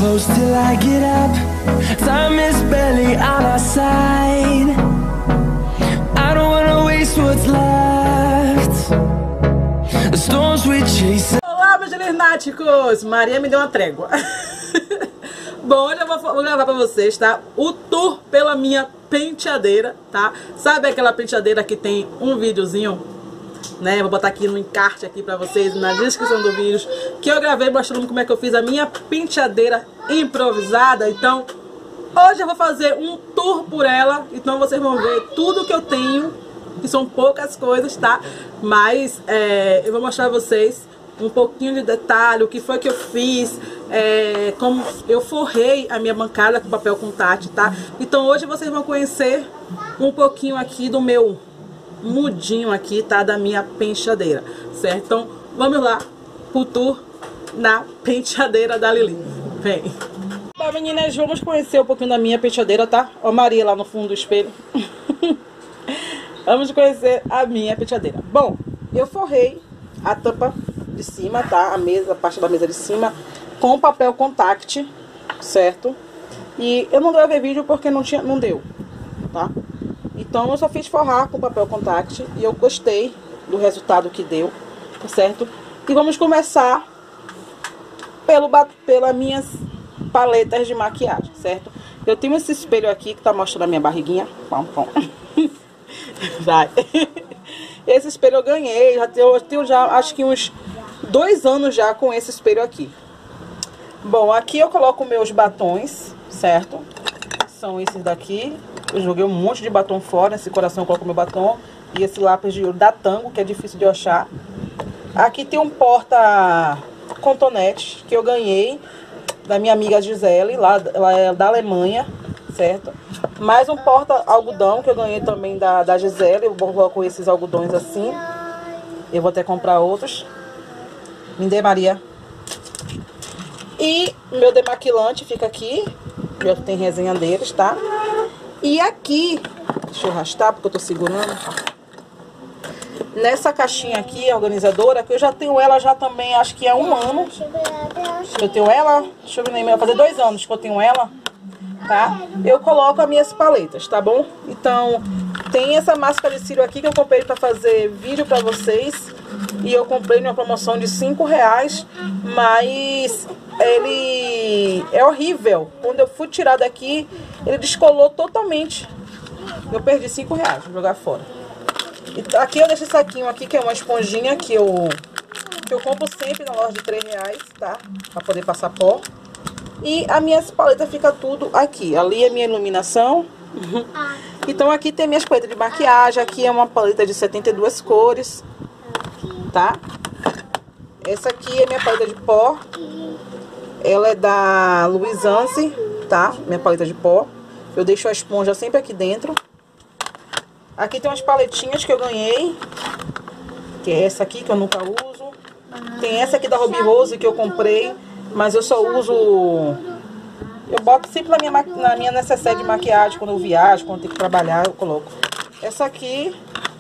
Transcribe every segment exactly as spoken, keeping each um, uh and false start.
close till I get up. Time is barely on our side. I don't wanna waste what's left. The storms we chase. Olá, meus lunáticos! Maria me deu uma trégua. Bom, hoje eu vou, vou gravar pra vocês, tá? O tour pela minha penteadeira, tá? Sabe aquela penteadeira que tem um videozinho, né? Vou botar aqui no encarte aqui pra vocês, na descrição do vídeo, que eu gravei mostrando como é que eu fiz a minha penteadeira improvisada. Então, hoje eu vou fazer um tour por ela. Então vocês vão ver tudo que eu tenho, que são poucas coisas, tá? Mas é, eu vou mostrar a vocês um pouquinho de detalhe, o que foi que eu fiz, é, como eu forrei a minha bancada com papel contact, tá? Então hoje vocês vão conhecer um pouquinho aqui do meu mudinho aqui, tá? Da minha penteadeira, certo? Então vamos lá pro tour na penteadeira da Lili. Vem! Bom, meninas, vamos conhecer um pouquinho da minha penteadeira, tá? Ó a Maria lá no fundo do espelho. Vamos conhecer a minha penteadeira. Bom, eu forrei a tampa de cima, tá? A mesa, a parte da mesa de cima com papel contact, certo? E eu não gravei vídeo porque não tinha, não deu, tá? Então eu só fiz forrar com papel contact e eu gostei do resultado que deu, certo? E vamos começar pelo pela minhas paletas de maquiagem, certo? Eu tenho esse espelho aqui que tá mostrando a minha barriguinha. Pão, pão. Vai. Esse espelho eu ganhei, já tenho, eu tenho já acho que uns dois anos já com esse espelho aqui. Bom, aqui eu coloco meus batons, certo? São esses daqui. Eu joguei um monte de batom fora. Nesse coração eu coloco meu batom. E esse lápis de ouro da Tango, que é difícil de eu achar. Aqui tem um porta contonete que eu ganhei da minha amiga Gisele, lá, ela é da Alemanha, certo? Mais um porta algodão que eu ganhei também da, da Gisele. Eu coloco esses algodões assim. Eu vou até comprar outros. Me dê, Maria. E meu demaquilante fica aqui. Já tem resenha deles, tá? E aqui, deixa eu arrastar porque eu tô segurando. Nessa caixinha aqui, organizadora, que eu já tenho ela já também, acho que é um ano. Eu tenho ela, deixa eu ver, vai fazer dois anos que eu tenho ela, tá? Eu coloco as minhas paletas, tá bom? Então, tem essa máscara de cílio aqui que eu comprei pra fazer vídeo pra vocês. E eu comprei numa promoção de cinco reais, mas ele é horrível. Quando eu fui tirar daqui, ele descolou totalmente. Eu perdi cinco reais, vou jogar fora. E aqui eu deixo esse saquinho aqui, que é uma esponjinha que eu, que eu compro sempre na loja de três reais, tá? Pra poder passar pó. E a minha paleta fica tudo aqui. Ali é minha iluminação. Então aqui tem minhas paletas de maquiagem. Aqui é uma paleta de setenta e duas cores, tá? Essa aqui é minha paleta de pó. Ela é da Louis Anse, tá? Minha paleta de pó. Eu deixo a esponja sempre aqui dentro. Aqui tem umas paletinhas que eu ganhei, que é essa aqui que eu nunca uso. Tem essa aqui da Ruby Rose que eu comprei, mas eu só uso... Eu boto sempre na minha, na minha necessaire de maquiagem, quando eu viajo, quando eu tenho que trabalhar, eu coloco. Essa aqui,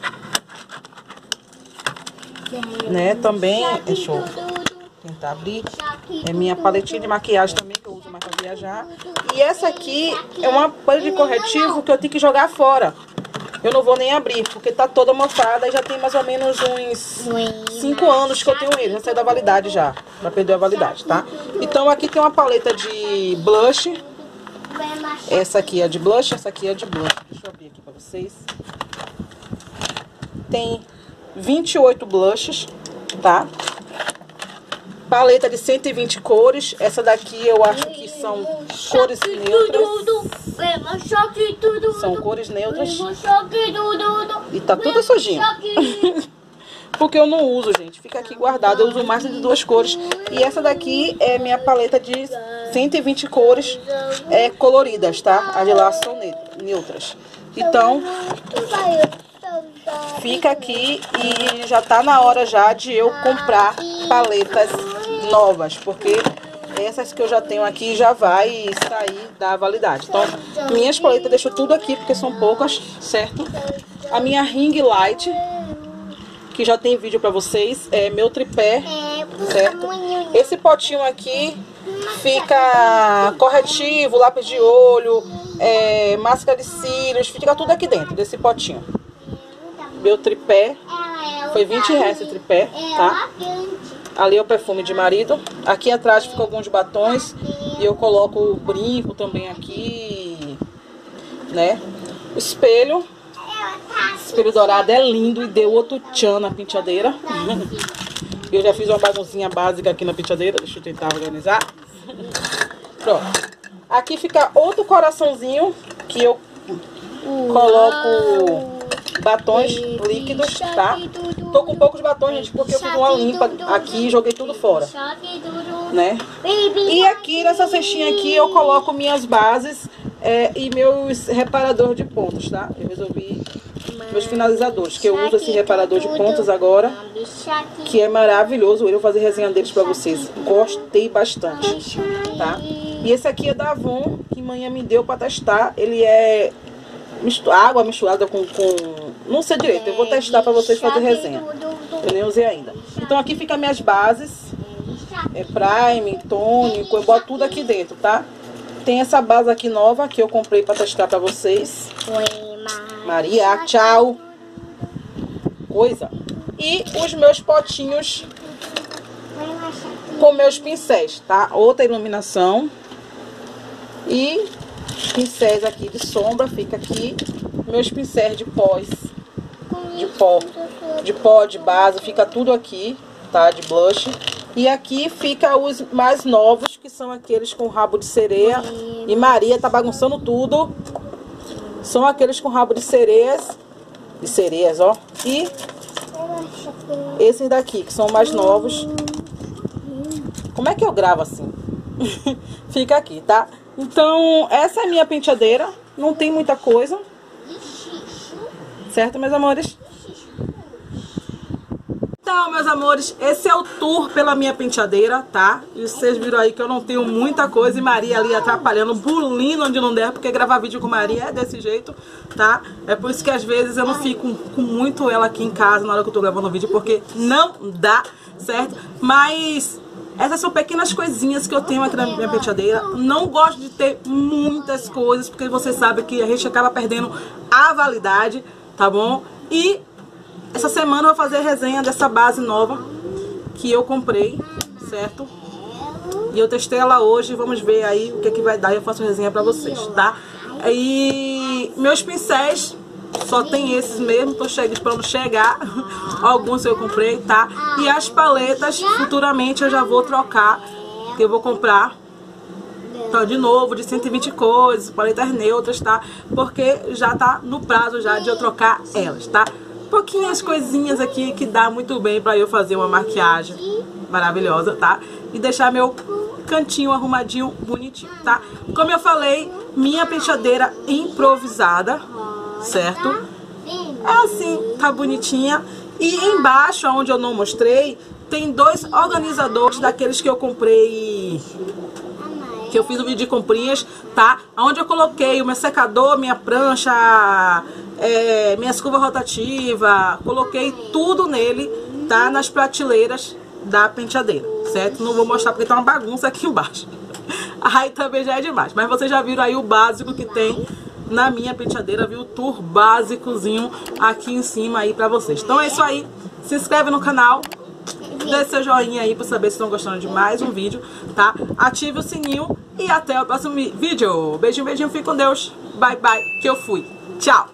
né, também, deixa eu tentar abrir, é minha paletinha de maquiagem também, que eu uso mais pra viajar. E essa aqui é uma paleta de corretivo que eu tenho que jogar fora. Eu não vou nem abrir, porque tá toda mofada e já tem mais ou menos uns cinco anos que eu tenho ele. Já saiu da validade já, já perdeu a validade, tá? Então aqui tem uma paleta de blush. Essa aqui é de blush, essa aqui é de blush. Deixa eu abrir aqui pra vocês. Tem vinte e oito blushes, tá? Paleta de cento e vinte cores. Essa daqui eu acho que são cores neutras. São cores neutras. E tá tudo sujinho. Porque eu não uso, gente. Fica aqui guardado. Eu uso mais de duas cores. E essa daqui é minha paleta de cento e vinte cores é, coloridas, tá? As de lá são neutras. Então, fica aqui e já tá na hora já de eu comprar paletas novas, porque essas que eu já tenho aqui já vai sair da validade. Então, minhas paletas eu deixo tudo aqui, porque são poucas, certo? A minha ring light, que já tem vídeo pra vocês, é meu tripé, certo? Esse potinho aqui fica corretivo, lápis de olho, é, máscara de cílios, fica tudo aqui dentro desse potinho. Meu tripé, foi vinte reais esse tripé, tá? Ali é o perfume de marido. Aqui atrás ficam alguns batons e eu coloco o brinco também aqui, né? O espelho. Espelho dourado é lindo e deu outro tchan na penteadeira. Eu já fiz uma baguncinha básica aqui na penteadeira. Deixa eu tentar organizar. Pronto. Aqui fica outro coraçãozinho que eu coloco batons líquidos, tá? Tô com poucos batons, gente, porque eu fiz uma limpa aqui e joguei tudo fora, né? E aqui nessa cestinha aqui eu coloco minhas bases é, e meus reparadores de pontos, tá? Eu resolvi meus finalizadores, que eu uso esse reparador de pontas agora, que é maravilhoso. Eu vou fazer resenha deles pra vocês. Gostei bastante, tá? E esse aqui é da Avon, que manhã me deu pra testar. Ele é mistu água misturada com, com... Não sei direito, eu vou testar pra vocês fazer resenha. Eu nem usei ainda. Então aqui fica minhas bases. É prime, tônico, eu boto tudo aqui dentro, tá? Tem essa base aqui nova que eu comprei pra testar pra vocês. Maria, tchau. Coisa. E os meus potinhos com meus pincéis, tá? Outra iluminação. E pincéis aqui de sombra, fica aqui. Meus pincéis de pós, de pó, de pó, de base, fica tudo aqui, tá? De blush. E aqui fica os mais novos, que são aqueles com rabo de sereia. E Maria tá bagunçando tudo. São aqueles com rabo de sereias. De sereias, ó. E esses daqui, que são mais novos. Como é que eu gravo assim? Fica aqui, tá? Então, essa é a minha penteadeira. Não tem muita coisa. Certo, meus amores? Então, meus amores, esse é o tour pela minha penteadeira, tá? E vocês viram aí que eu não tenho muita coisa. E Maria ali atrapalhando, bulindo onde não der. Porque gravar vídeo com Maria é desse jeito, tá? É por isso que às vezes eu não fico com muito ela aqui em casa na hora que eu tô gravando o vídeo. Porque não dá, certo? Mas essas são pequenas coisinhas que eu tenho aqui na minha penteadeira. Não gosto de ter muitas coisas, porque você sabe que a gente acaba perdendo a validade, tá bom? E essa semana eu vou fazer a resenha dessa base nova que eu comprei, certo? E eu testei ela hoje, vamos ver aí o que é que vai dar e eu faço a resenha pra vocês, tá? E meus pincéis, só tem esses mesmo, tô esperando chegar. Alguns eu comprei, tá? E as paletas, futuramente eu já vou trocar, que eu vou comprar então, de novo, de cento e vinte cores, paletas neutras, tá? Porque já tá no prazo já de eu trocar elas, tá? Pouquinhas coisinhas aqui que dá muito bem pra eu fazer uma maquiagem maravilhosa, tá? E deixar meu cantinho arrumadinho, bonitinho, tá? Como eu falei, minha penteadeira improvisada, certo? É assim, tá bonitinha. E embaixo, onde eu não mostrei, tem dois organizadores daqueles que eu comprei, que eu fiz um vídeo de comprinhas, tá? Onde eu coloquei o meu secador, minha prancha, é, minha escova rotativa, coloquei tudo nele, tá? Nas prateleiras da penteadeira, certo? Não vou mostrar porque tá uma bagunça aqui embaixo. Aí também já é demais. Mas vocês já viram aí o básico que tem na minha penteadeira, viu? O tour básicozinho aqui em cima aí pra vocês. Então é isso aí. Se inscreve no canal. Dê seu joinha aí pra saber se estão gostando de mais um vídeo, tá? Ative o sininho e até o próximo vídeo. Beijinho, beijinho, fique com Deus. Bye, bye, que eu fui. Tchau!